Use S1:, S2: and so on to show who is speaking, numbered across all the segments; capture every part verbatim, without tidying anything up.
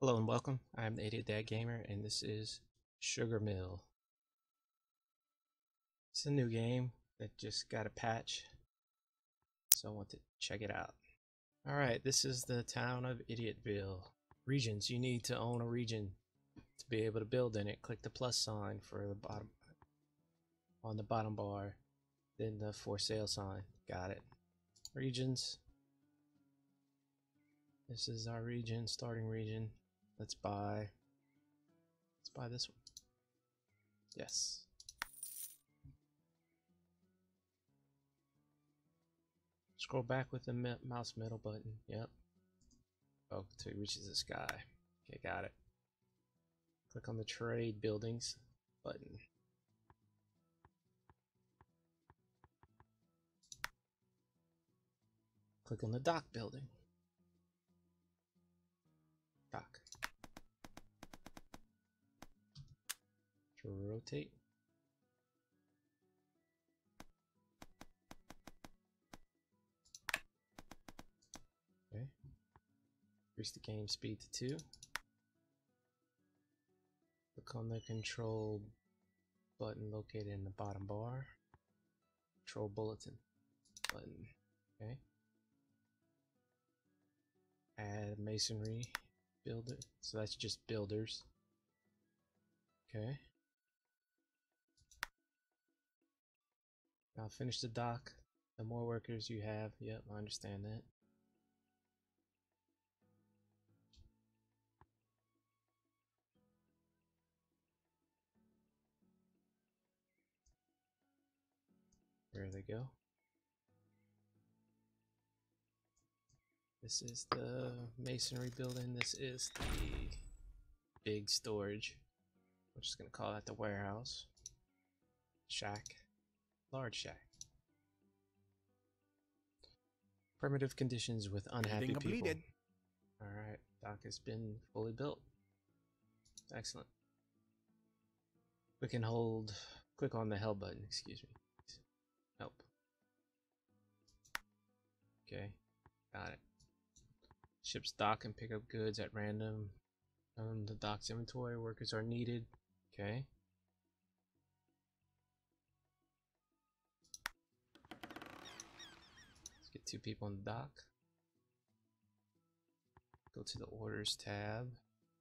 S1: Hello and welcome. I'm the Idiot Dad Gamer, and this is Sugar Mill. It's a new game that just got a patch, so I want to check it out. Alright, this is the town of Idiotville. Regions. You need to own a region to be able to build in it. Click the plus sign for the bottom on the bottom bar, then the for sale sign. Got it. Regions. This is our region, starting region. Let's buy. Let's buy this one. Yes. Scroll back with the mouse middle button. Yep. Oh, until it reaches the sky. Okay, got it. Click on the trade buildings button. Click on the dock building. Dock. To rotate. Okay. Increase the game speed to two. Click on the control button located in the bottom bar. Control bulletin button. Okay. Add masonry builder. So that's just builders. Okay. Now finish the dock. The more workers you have, yep, I understand that. There they go. This is the masonry building. This is the big storage. We're just gonna call that the warehouse. Shack. Large shack. Primitive conditions with unhappy people.
S2: Completed.
S1: Alright, dock has been fully built. Excellent. We can hold, click on the help button, excuse me. Help. Okay, got it. Ships dock and pick up goods at random. Um, the dock's inventory, workers are needed. Okay. Let's get two people on the dock. Go to the orders tab.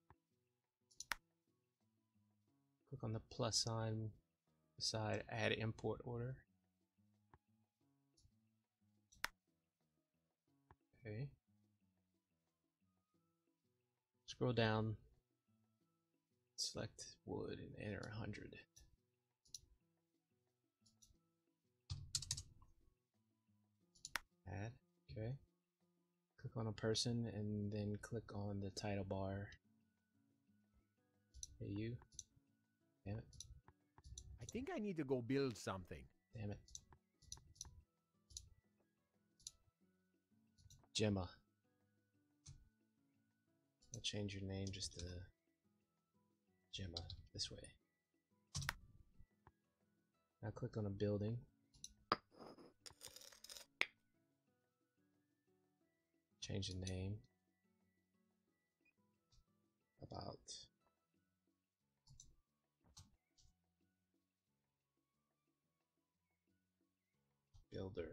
S1: Click on the plus sign beside add import order. Okay. Scroll down, select wood and enter one hundred. Add, okay. Click on a person and then click on the title bar. Hey you. Damn it.
S2: I think I need to go build something.
S1: Damn it. Gemma. I'll change your name just to Gemma this way. Now click on a building. Change the name. About builder.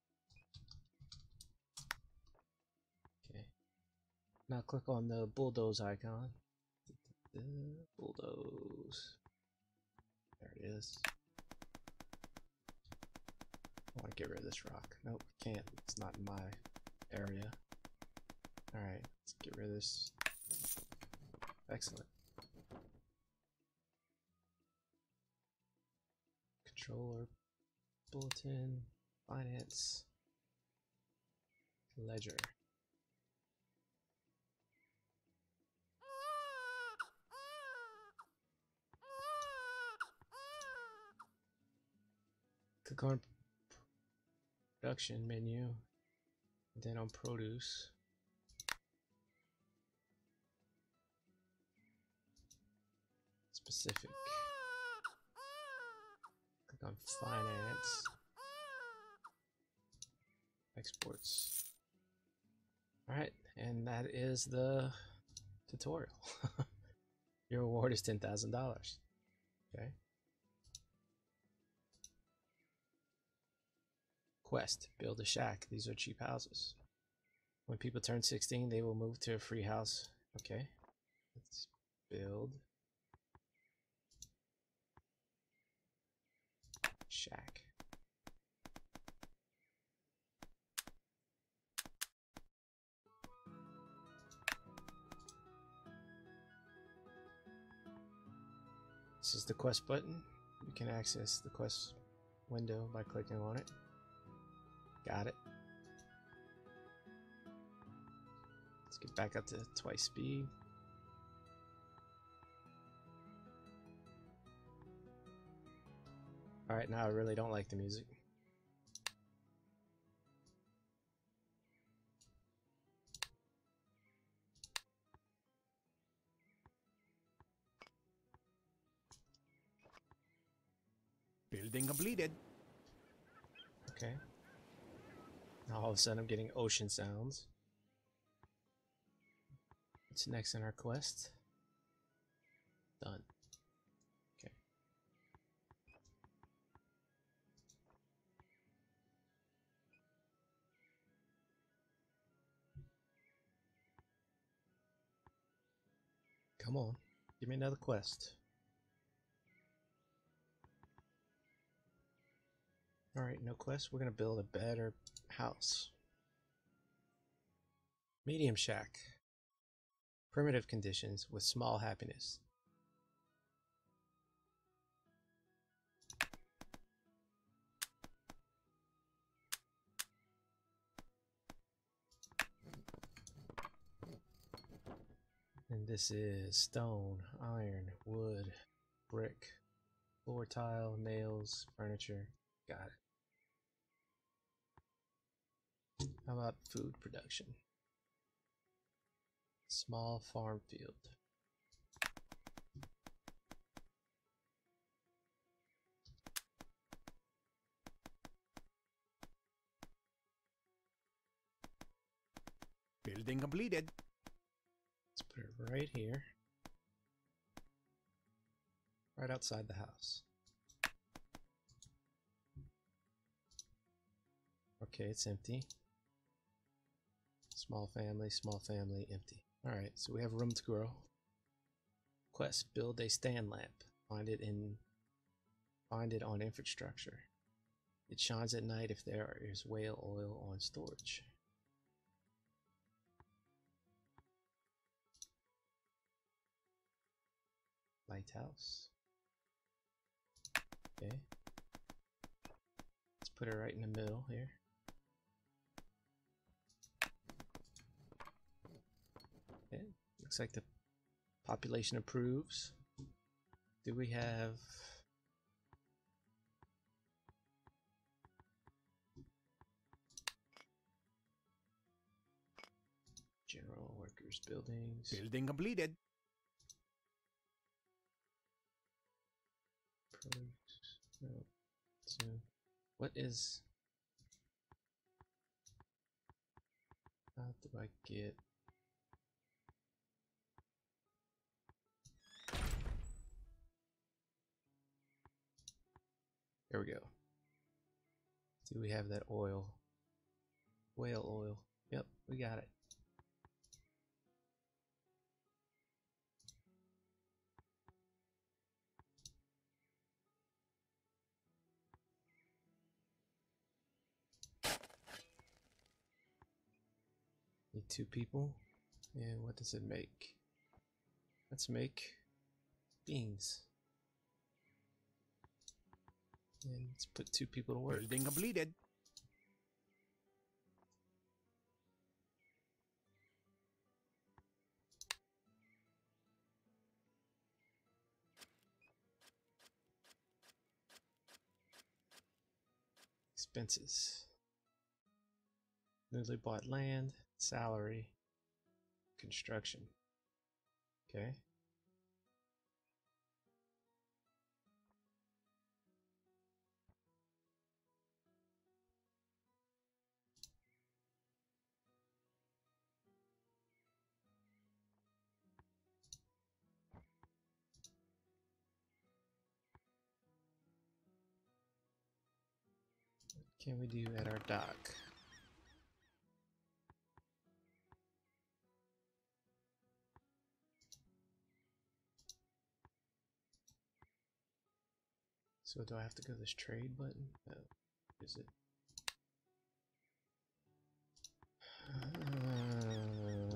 S1: Okay. Now click on the bulldoze icon. Bulldoze. There it is. I want to get rid of this rock. Nope, can't. It's not in my area. Alright, let's get rid of this. Excellent. Controller, bulletin, finance, ledger. Click on production menu, then on produce. Specific. Click on finance. Exports. Alright, and that is the tutorial. Your reward is ten thousand dollars. Okay. Quest, build a shack. These are cheap houses. When people turn sixteen, they will move to a free house. Okay. Let's build shack. This is the quest button. You can access the quest window by clicking on it. Got it. Let's get back up to twice speed. Alright, now I really don't like the music.
S2: Building completed.
S1: Okay. Now all of a sudden I'm getting ocean sounds. What's next in our quest? Done. Okay. Come on. Give me another quest. Alright, no quest. We're going to build a better house. Medium shack. Primitive conditions with small happiness. And this is stone, iron, wood, brick, floor tile, nails, furniture. Got it. How about food production? Small farm field.
S2: Building completed.
S1: Let's put it right here. Right outside the house. Okay, it's empty. Small family, small family, empty. Alright, so we have room to grow. Quest, build a stand lamp. Find it in find it on infrastructure. It shines at night if there is whale oil on storage. Lighthouse. Okay. Let's put it right in the middle here. Okay. Looks like the population approves. Do we have general workers buildings?
S2: Building completed.
S1: No. So, what is? How do I get? There we go. Do we have that oil? Whale oil. Yep, we got it. Need two people. And what does it make? Let's make beans. And let's put two people to work.
S2: Building completed.
S1: Expenses. Newly bought land, salary, construction. Okay. can we do at our dock? So do I have to go to this trade button? No. Is it? Uh,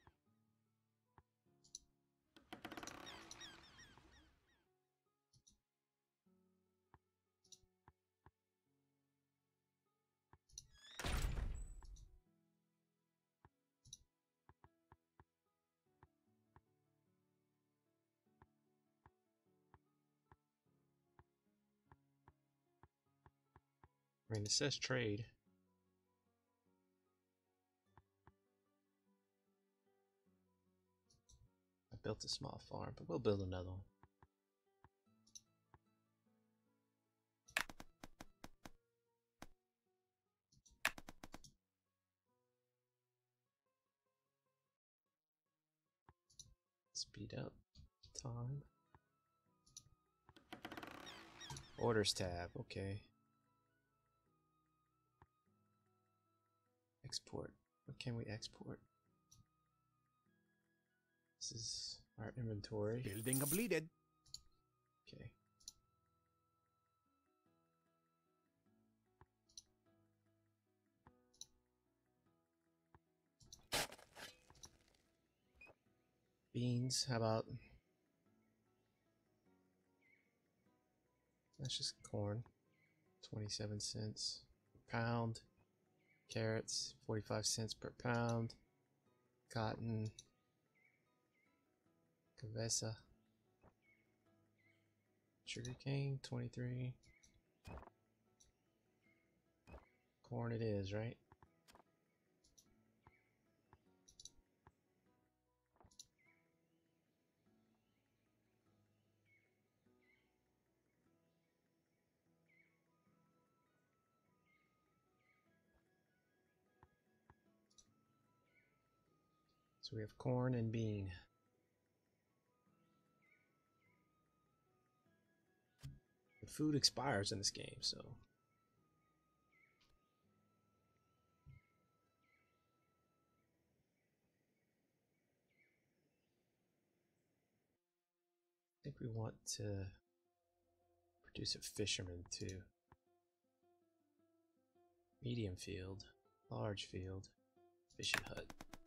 S1: I mean, it says trade. I built a small farm, but we'll build another one. Speed up time. Orders tab, okay. Export. What can we export? This is our inventory.
S2: Building completed.
S1: Okay. Beans, how about? That's just corn. twenty-seven cents per pound. Carrots, forty-five cents per pound. Cotton. Cabeza. Sugarcane, twenty-three. Corn it is, right? So we have corn and bean. The food expires in this game, so. I think we want to produce a fisherman too. Medium field, large field, fishing hut.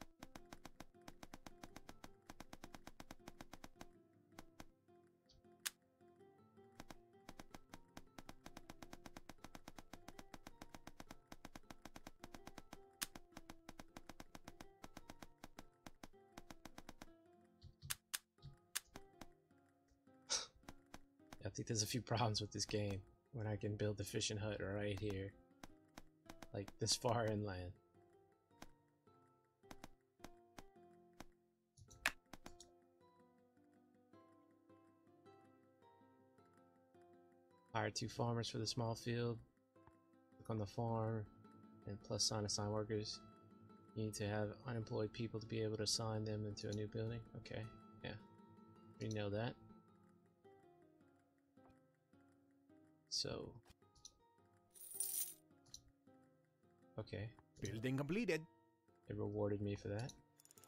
S1: I think there's a few problems with this game when I can build the fishing hut right here, like this far inland. Hire two farmers for the small field. Look on the farm and plus sign assign workers. You need to have unemployed people to be able to assign them into a new building. Okay, yeah, we know that. So, okay.
S2: Building completed.
S1: It rewarded me for that.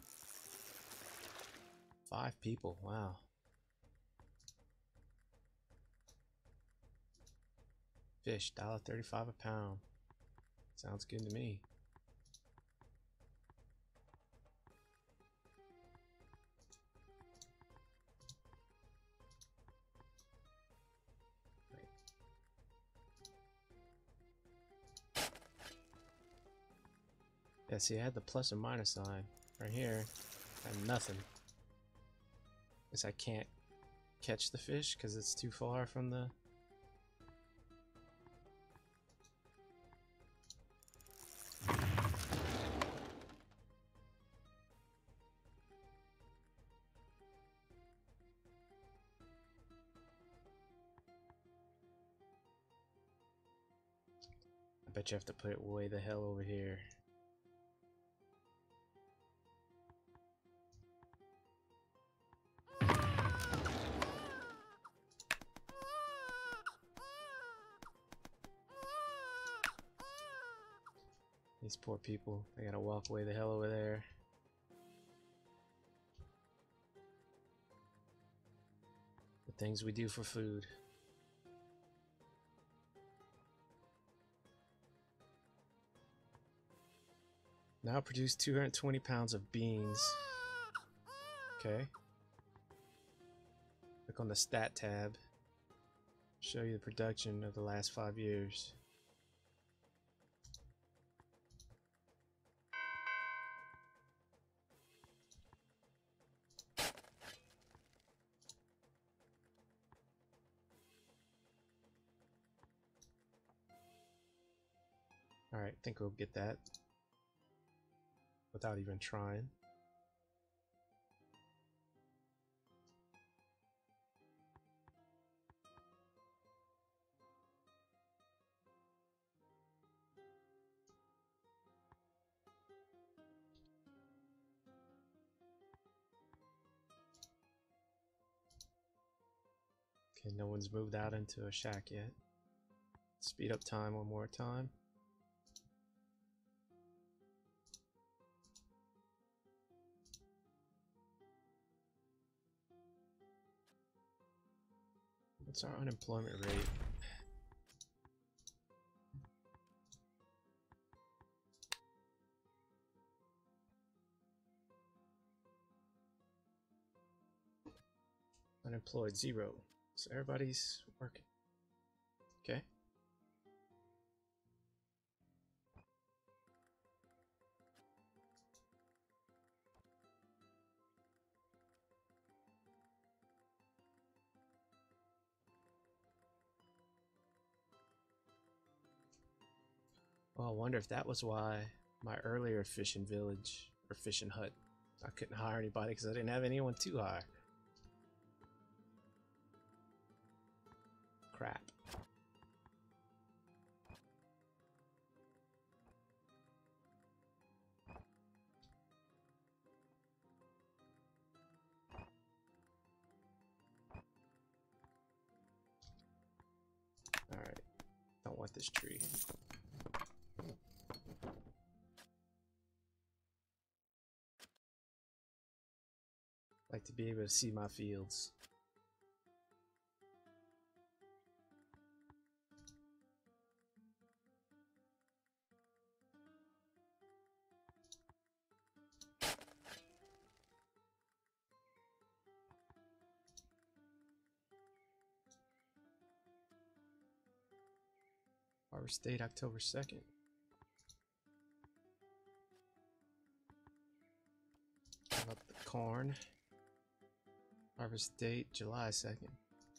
S1: Five people, wow. Fish, one dollar thirty-five a pound. Sounds good to me. Yeah, see, I had the plus and minus sign right here. I have nothing. Guess I can't catch the fish because it's too far from the. I bet you have to put it way the hell over here. These poor people, they gotta walk away the hell over there. The things we do for food. Now produce two hundred twenty pounds of beans. Okay. Click on the stat tab. Show you the production of the last five years. Alright, I think we'll get that without even trying. Okay, no one's moved out into a shack yet. Speed up time one more time. What's our unemployment rate? Unemployed, zero. So everybody's working. Okay. Well, I wonder if that was why my earlier fishing village or fishing hut, I couldn't hire anybody because I didn't have anyone to hire. Crap. Alright. Don't want this tree. Like to be able to see my fields. Harvest date October second. How about the corn? Harvest date July second.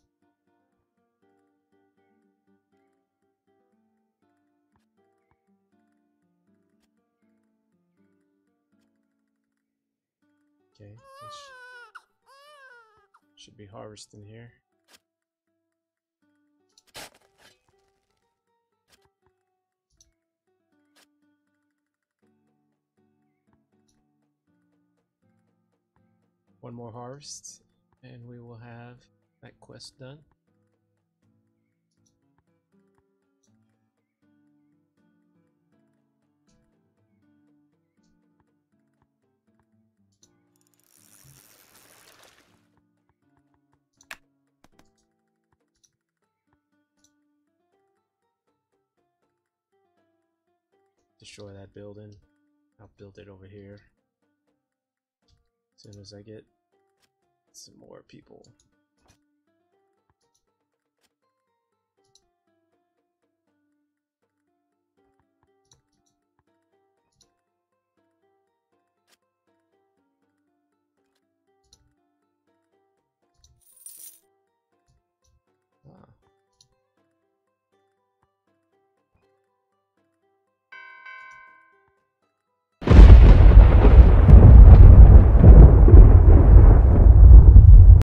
S1: Okay, sh should be harvesting here. One more harvest, and we will have that quest done. Destroy that building. I'll build it over here as soon as I get some more people.